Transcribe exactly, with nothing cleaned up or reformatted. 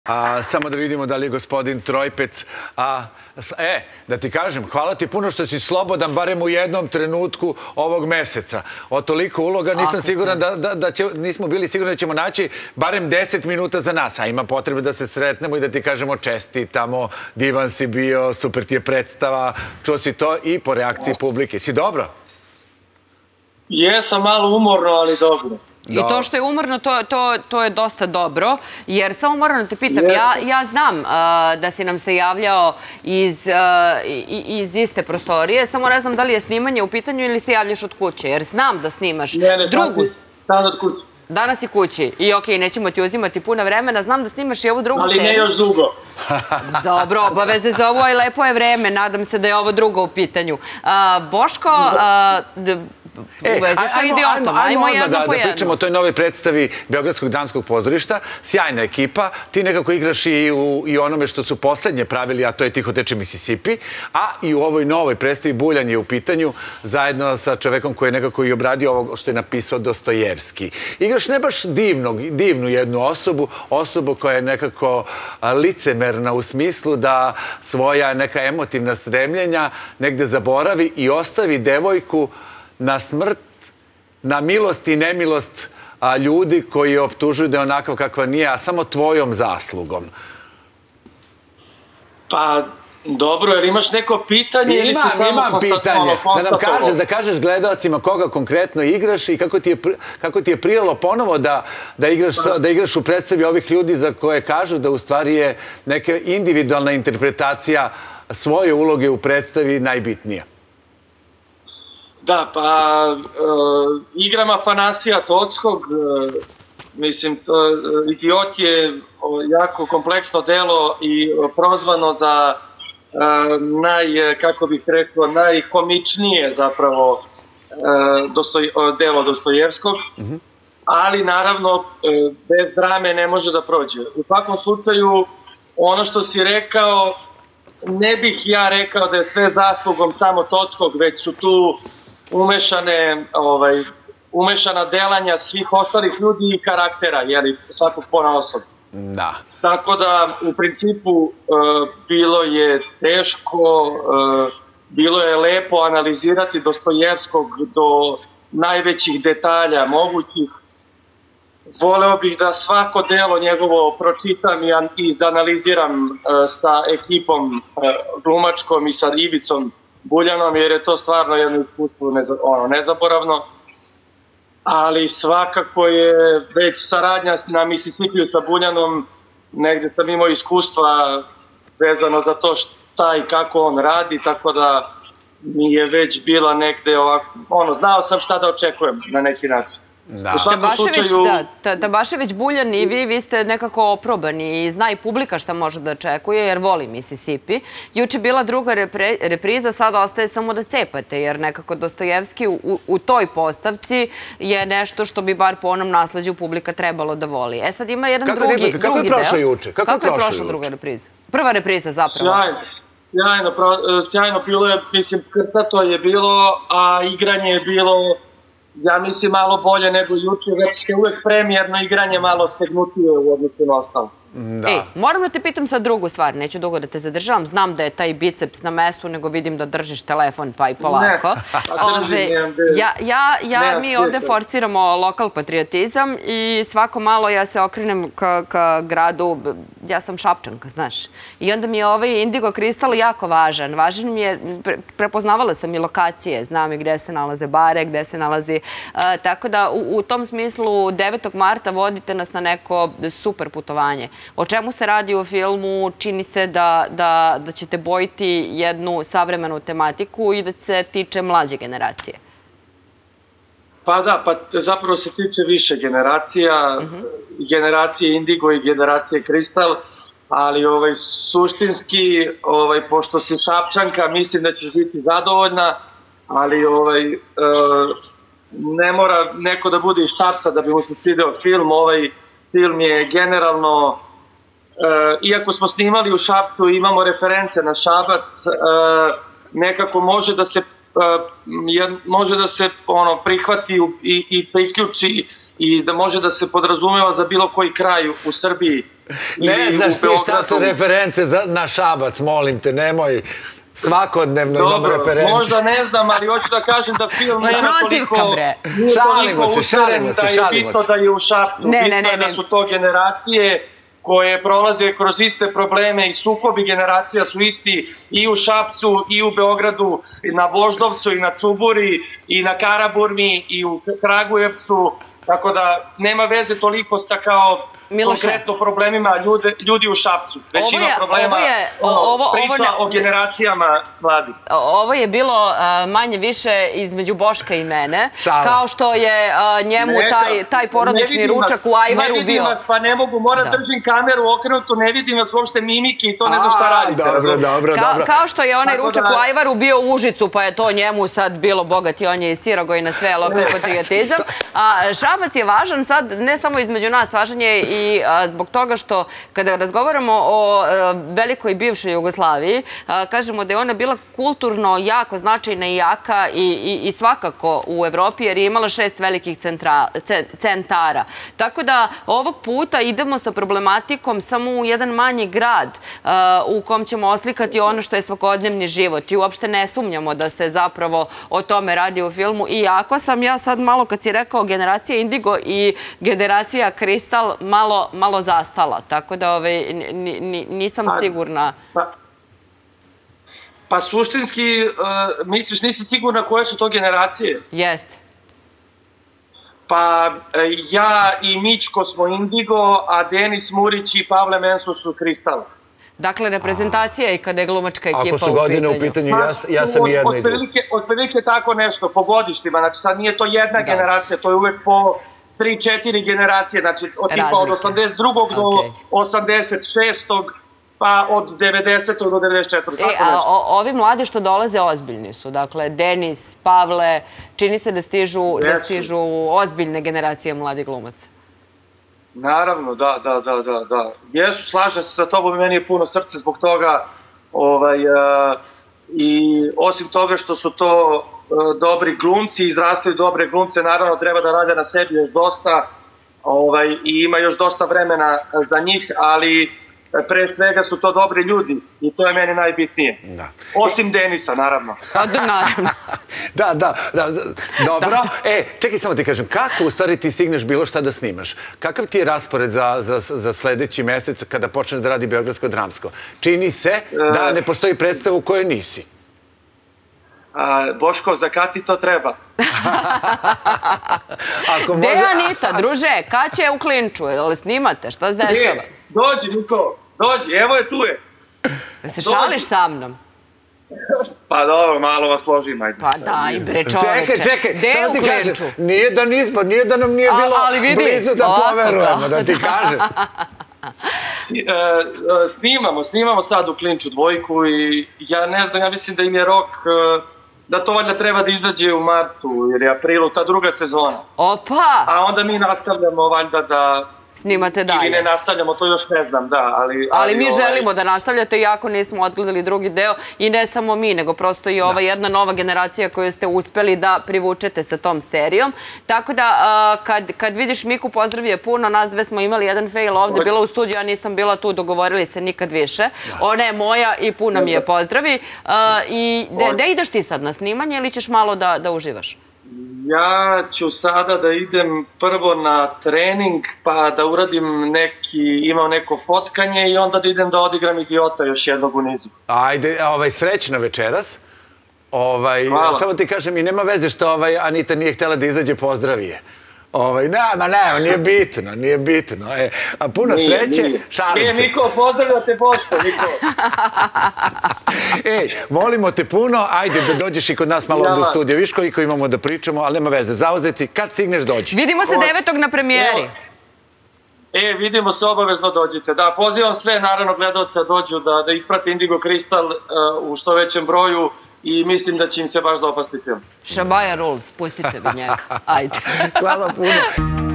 A, samo da vidimo da li je gospodin Trojpec. A, e, da ti kažem, hvala ti puno što si slobodan, barem u jednom trenutku ovog meseca. Od toliko uloga nisam siguran da, da, da će, nismo bili sigurni da ćemo naći barem deset minuta za nas, a ima potrebe da se sretnemo i da ti kažemo čestitamo, divan si bio, super ti je predstava, čuo si to i po reakciji publike. Si dobro? Jesam malo umorno, ali dobro. I to što je umorno, to, to, to je dosta dobro, jer samo moram da te pitam, ja, ja znam uh, da si nam se javljao iz, uh, iz iste prostorije, samo ne znam da li je snimanje u pitanju ili se javljaš od kuće, jer znam da snimaš ne, ne, drugu... Sad od kuće. Danas i kući. I okej, nećemo ti uzimati puno vremena, znam da snimaš i ovu drugu seriju. Ali ne još dugo. Dobro, obaveze za ovo i lepo je vreme, nadam se da je ovo drugo u pitanju. Uh, Boško... Uh, E, ajmo, ajmo odmah da pričamo o toj novoj predstavi Beogradskog dramskog pozorišta. Sjajna ekipa. Ti nekako igraš i u onome što su poslednje pravili, a to je Tiho teče Mississippi. A i u ovoj novoj predstavi Buljan je u pitanju, zajedno sa čovekom koji je nekako i obradio ovo što je napisao Dostojevski. Igraš ne baš divnu jednu osobu, osobu koja je nekako licemerna u smislu da svoja neka emotivna stremljenja negde zaboravi i ostavi devojku na smrt, na milost i nemilost ljudi koji je optužuju da je onakav kakva nije, a samo tvojom zaslugom. Pa, dobro, jer imaš neko pitanje ili si samo imam pitanje. Da nam kažeš, da kažeš gledalcima koga konkretno igraš i kako ti je, kako ti je prijelo ponovo da, da, igraš, da igraš u predstavi ovih ljudi za koje kažu da u stvari je neka individualna interpretacija svoje uloge u predstavi najbitnija. Da, pa igram Afanasija Tockog, mislim, Idiot je jako kompleksno delo i prozvano za naj, kako bih rekao, najkomičnije zapravo delo Dostojevskog, ali naravno bez drame ne može da prođe. U svakom slučaju, ono što si rekao, ne bih ja rekao da je sve zaslugom samo Tockog, već su tu umešane, ovaj, umešana delanja svih ostalih ljudi i karaktera, jeli, svakog ponaosob. Da. Tako da, u principu, uh, bilo je teško, uh, bilo je lepo analizirati Dostojevskog do najvećih detalja mogućih. Voleo bih da svako delo njegovo pročitam i, i izanaliziram uh, sa ekipom uh, glumačkom i sa Ivicom Buljanom, jer je to stvarno jedno iskustvo ono, nezaboravno, ali svakako je već saradnja na Mississippiju sa Buljanom, negde sam imao iskustva vezano za to šta i kako on radi, tako da mi je već bila negde ovako, ono, znao sam šta da očekujem na neki način. Da. Tabašević, Buljan i vi, vi ste nekako oprobani i zna i publika šta može da očekuje, jer voli Mississippi. Juče bila druga repriza, sada ostaje samo da cepate, jer nekako Dostojevski u, u toj postavci je nešto što bi bar po onom nasleđu publika trebalo da voli. E sad ima jedan kako drugi, je, kako drugi je prošlo deo. Juče? Kako, kako je prošla druga repriza? Prva repriza zapravo. Sjajno, sjajno, sjajno bilo je, mislim, krcato je bilo, a igranje je bilo, ja mislim, malo bolje nego juče, zato što je uvek premijerno igranje malo stegnutije u odnosu na ostalo. Ej, moram da te pitam sad drugu stvar, neću dugo da te zadržavam, znam da je taj biceps na mestu, nego vidim da držiš telefon pa i polako. Ja, mi ovde forsiramo lokal patriotizam i svako malo ja se okrenem ka gradu, ja sam Šapčanka, znaš, i onda mi je ovaj indigo kristal jako važan. Važan mi je, prepoznavala sam i lokacije, znam i gde se nalaze bare, gde se nalazi, tako da u tom smislu devetog marta vodite nas na neko super putovanje. O čemu se radi u filmu? Čini se da, da, da ćete bojiti jednu savremenu tematiku i da se tiče mlađe generacije. Pa da, pa zapravo se tiče više generacija, uh-huh. generacije Indigo i generacije Kristal, ali ovaj, suštinski, ovaj, pošto si Šapčanka, mislim da ćeš biti zadovoljna, ali ovaj, e, ne mora neko da bude iz Šapca da bi mu se svideo film. Ovaj film je generalno, e, iako smo snimali u Šapcu, imamo reference na Šabac, e, nekako može da se, e, može da se ono, prihvati i, i priključi i da može da se podrazumeva za bilo koji kraj u Srbiji. Ne znaš ti šta su reference na Šabac, molim te, nemoj svakodnevno imam reference. Dobro, možda ne znam, ali hoću da kažem da film nema toliko ušaren da je bitno da je u Šapcu. Bitno je da su to generacije koje prolaze kroz iste probleme i sukobi generacija su isti i u Šapcu, i u Beogradu, i na Voždovcu, i na Čuburi, i na Karaburmi, i u Kragujevcu, tako da nema veze toliko sa kao konkretno problemima ljudi u Šapcu. Već ima problema priča o generacijama mladih. Ovo je bilo manje više između Boška i mene, kao što je njemu taj porodični ručak u Ajvaru bio. Ne vidim vas, pa ne mogu, moram držim kameru okrenutu, ne vidim vas uopšte mimike i to ne znam šta radite. Dobro, dobro, dobro. Kao što je onaj ručak u Ajvaru bio u Užicu, pa je to njemu sad bilo bogat i on je iz Sirogojna sve lokal patriotizam. Šabac je važan sad, ne samo između nas, važan je i zbog toga što kada razgovaramo o velikoj bivšoj Jugoslaviji, kažemo da je ona bila kulturno jako značajna i jaka i svakako u Evropi jer je imala šest velikih centara. Tako da ovog puta idemo sa problematikom samo u jedan manji grad u kom ćemo oslikati ono što je svakodnevni život i uopšte ne sumnjamo da se zapravo o tome radi u filmu. Iako sam ja sad malo kad si rekao generacija Indigo i generacija Kristal malo malo zastala, tako da nisam sigurna. Pa suštinski, misliš, nisi sigurna koje su to generacije? Jeste. Pa ja i Mičko smo Indigo, a Denis Murić i Pavle Menso su Kristal. Dakle, reprezentacija i kada je glumačka ekipa u pitanju. Ako su godine u pitanju, ja sam i jedna Indigo. Otprilike tako nešto, po godištima, znači sad nije to jedna generacija, to je uvek po tri četiri generacije, znači od tipa od osamdeset drugog do osamdeset šestog pa od devedesetog do devedeset četvrtog. Ovi mladi što dolaze ozbiljni su, dakle Denis, Pavle, čini se da stižu ozbiljne generacije mladih glumaca. Naravno, da, da, da, da, da. Jesu, slažem se sa tobom i meni je puno srce zbog toga i osim toga što su to dobri glumci, izrastaju dobre glumce, naravno treba da rade na sebi još dosta i ima još dosta vremena za njih, ali pre svega su to dobri ljudi i to je meni najbitnije. Osim Denisa, naravno. Naravno. Da, da, dobro. E, čekaj, samo ti kažem, kako u stvari ti stigneš bilo šta da snimaš? Kakav ti je raspored za sledeći mesec kada počne da radi Beogradsko dramsko? Čini se da ne postoji predstava u kojoj nisi. Boško, za kad ti to treba? Gde je Anita, druže? Kad će u Klinču? Ali snimate? Šta se dešava? Dođi, Niko, dođi, evo je, tu je. Se šališ sa mnom? Pa dobro, malo vas složim, ajde. Pa daj, bre, čoveče. Čekaj, čekaj, samo ti kažem, nije da nismo, nije da nam nije bilo blizu da poverujemo, da ti kažem. Snimamo, snimamo sad u Klinču dvojku i ja ne znam, ja mislim da im je rok, da to valjda treba da izađe u martu ili aprilu, ta druga sezona. Opa! A onda mi nastavljamo valjda da... Snimate dalje. Ili ne nastavljamo, to još ne znam, da, ali... Ali mi želimo da nastavljate, iako nismo odgledali drugi deo, i ne samo mi, nego prosto i ova jedna nova generacija koju ste uspeli da privučete sa tom serijom. Tako da, kad vidiš Miku, pozdrav je puno, nas dve smo imali jedan fail ovde, bila u studiju, ja nisam bila tu, dogovorili se nikad više. Ona je moja i puno mi je pozdravi. I gde ideš ti sad, na snimanje ili ćeš malo da uživaš? Ja ću sada da idem prvo na trening, pa da uradim neki, imao neko fotkanje i onda da idem da odigram Idiota još jednog u nizu. Ajde, srećno večeras. Samo ti kažem, i nema veze što Anita nije htjela da izađe, pozdravi je. Ne, ma ne, nije bitno, nije bitno. Puno sreće, šalim se. E, Niko, pozdravljate Boško, Niko. Ej, volimo te puno, ajde da dođeš i kod nas malo ovdje u studiju. Viš koliko imamo da pričamo, ali nema veze. Zauzeti, kad stigneš dođi. Vidimo se devetog na premijeri. E, vidimo se, obavezno dođite. Da, pozivam sve, naravno, gledalca dođu da isprate Indigo Kristal u što većem broju i mislim da će im se baš dopasti film. Šabaja Rules, pustite mi njega. Ajde. Hvala puno.